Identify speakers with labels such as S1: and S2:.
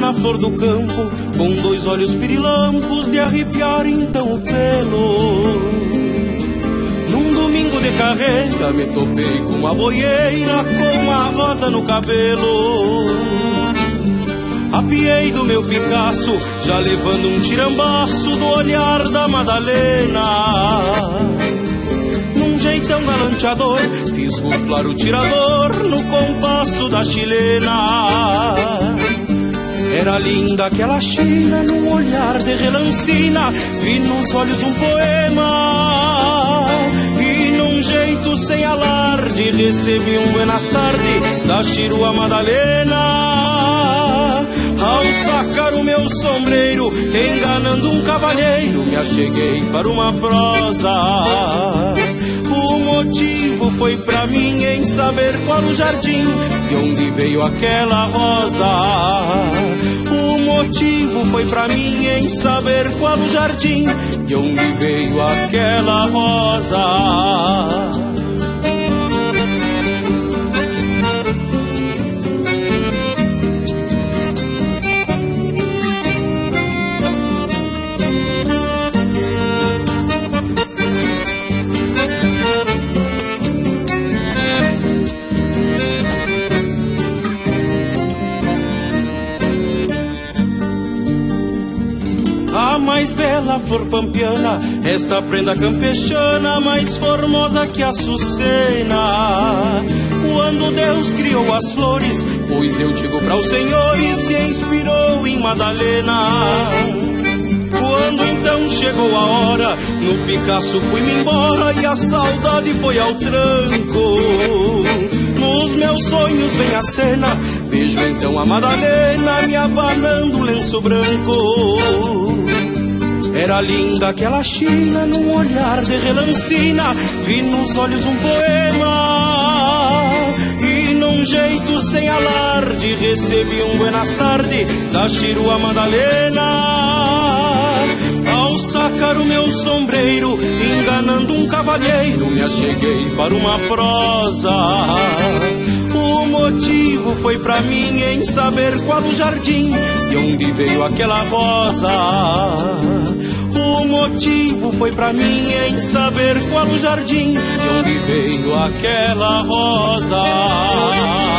S1: na flor do campo, com dois olhos pirilampos de arrepiar então o pelo. Num domingo de carreira me topei com uma boieira com uma rosa no cabelo. Apiei do meu Picasso, já levando um tirambaço do olhar da Madalena. Num jeitão galanteador, fiz ruflar o tirador no compasso da chilena. Era linda aquela china, num olhar de relancina, vi nos olhos um poema. E num jeito sem alarde, recebi um buenas tarde da chirua Madalena. Ao sacar o meu sombreiro, enganando um cavalheiro, me acheguei para uma prosa. O motivo foi pra mim em saber qual o jardim, de onde veio aquela rosa. O motivo foi pra mim em saber qual o jardim, de onde veio aquela rosa. A mais bela flor pampiana, esta prenda campechana, mais formosa que a açucena. Quando Deus criou as flores, pois eu digo para os senhores, se inspirou em Madalena. Quando então chegou a hora, no Picasso fui-me embora e a saudade foi ao tranco. Nos meus sonhos vem a cena, vejo então a Madalena me abanando o lenço branco. Era linda aquela china, num olhar de relancina, vi nos olhos um poema. E num jeito sem alarde, recebi um buenas tarde da chirua Madalena. Ao sacar o meu sombreiro, enganando um cavalheiro, me acheguei para uma prosa. O motivo foi pra mim em saber qual o jardim, de onde veio aquela rosa. O motivo foi pra mim em saber qual o jardim, de onde veio aquela rosa.